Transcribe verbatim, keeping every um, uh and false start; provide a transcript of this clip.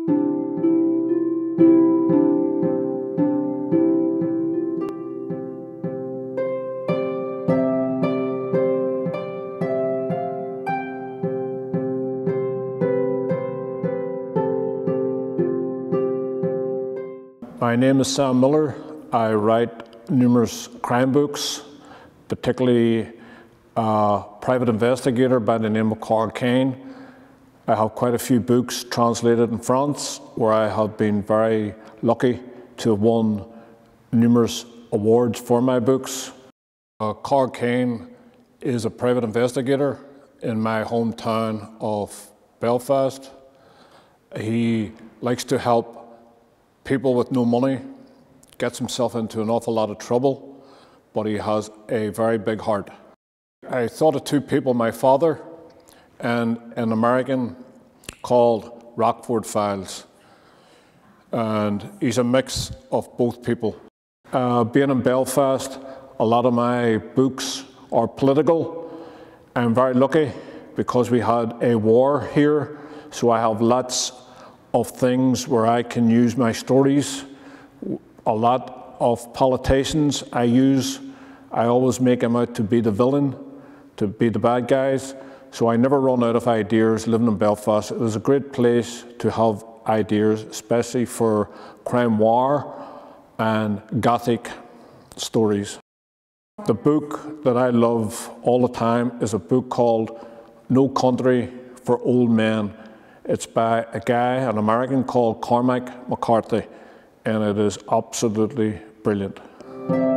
My name is Sam Miller. I write numerous crime books, particularly a private investigator by the name of Carl Kane. I have quite a few books translated in France, where I have been very lucky to have won numerous awards for my books. Uh, Carl Kane is a private investigator in my hometown of Belfast. He likes to help people with no money, gets himself into an awful lot of trouble, but he has a very big heart. I thought of two people, my father and an American called Rockford Files. And he's a mix of both people. Uh, being in Belfast, a lot of my books are political. I'm very lucky because we had a war here, so I have lots of things where I can use my stories. A lot of politicians I use, I always make them out to be the villain, to be the bad guys. So I never run out of ideas living in Belfast. It was a great place to have ideas, especially for crime noir and gothic stories. The book that I love all the time is a book called No Country for Old Men. It's by a guy, an American called Cormac McCarthy, and it is absolutely brilliant.